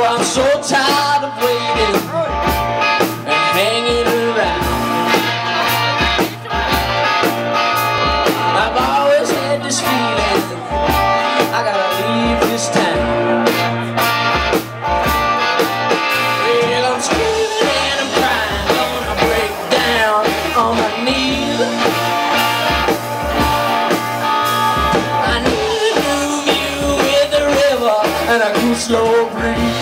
I'm so tired of waiting and hanging around. I've always had this feeling I gotta leave this town. Well, I'm screaming and I'm crying, gonna break down on my knees. I need a new view with the river and a cool slow breeze.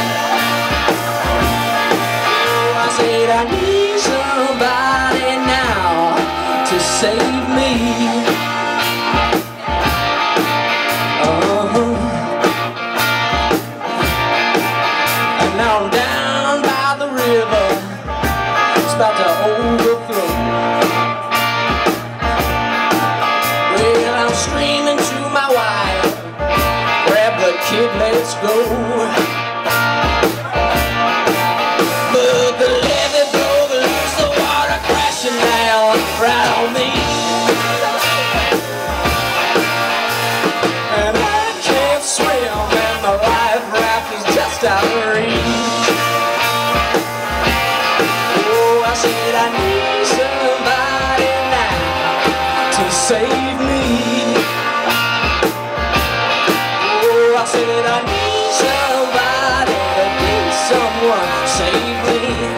I said I need somebody now to save me. And now I'm down by the river, it's about to overflow. Well, I'm screaming to my wife, grab the kid, let's go. But the levee broke loose, the water crashing down right on me. And I can't swim, and my life raft is just out of reach. Oh, I said I need somebody now to save me. Oh, I said I need somebody, please someone save me.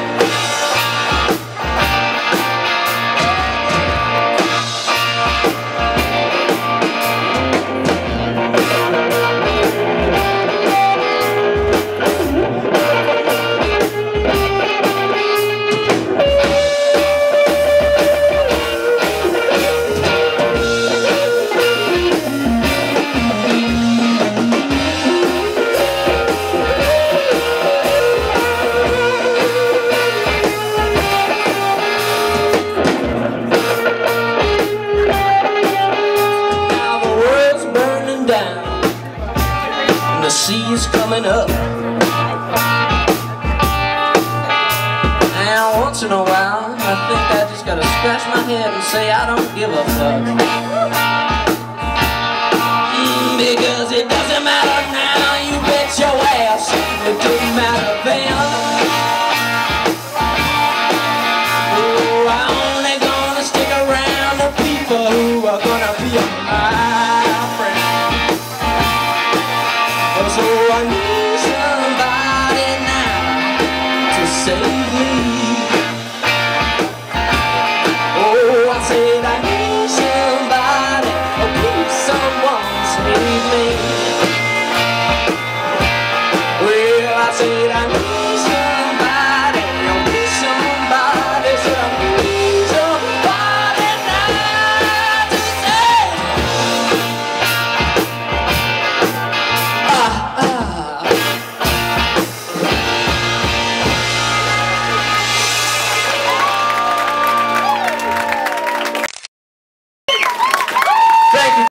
The sea's coming up. Now once in a while I think I just gotta scratch my head and say I don't give a fuck. Because it doesn't matter now, you bet your ass it didn't matter then. Oh, I'm only gonna stick around the people who are gonna be my friend. So I need somebody now to save me.